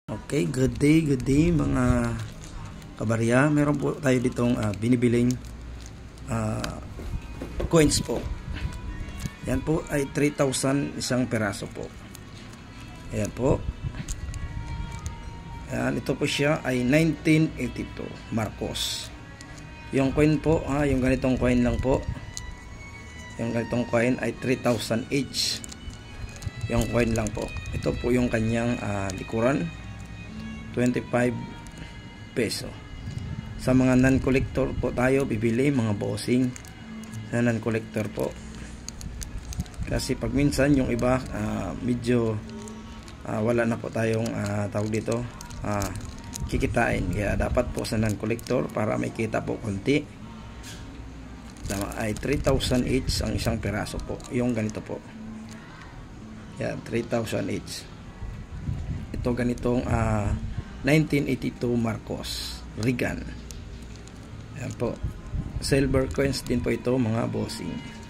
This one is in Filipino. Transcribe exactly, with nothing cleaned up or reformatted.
Okay, good day, good day mga kabarya. Meron po tayo ditong uh, binibiling uh, coins po. Yan po ay three thousand isang peraso po. Ayan po. Ayan, ito po siya ay nineteen eighty-two Marcos. Yung coin po, ha, yung ganitong coin lang po. Yung ganitong coin ay three thousand each. Yung coin lang po. Ito po yung kanyang uh, likuran. twenty-five peso. Sa mga non-collector po tayo bibili, mga bossing, sa non-collector po. Kasi pag minsan yung iba uh, medyo uh, wala na po tayong uh, tawag dito uh, kikitain. Kaya dapat po sa non-collector para may kita po konti. Tama, ay three thousand each ang isang peraso po. Yung ganito po. Yan, three thousand each. Ito ganitong uh, nineteen eighty-two Marcos Regan. Ayan po, silver coins din po ito mga bossing.